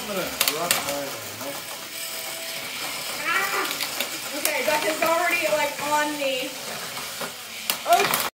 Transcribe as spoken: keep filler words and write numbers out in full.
I'm gonna drop my. Ah! Okay, Becca's already like on me.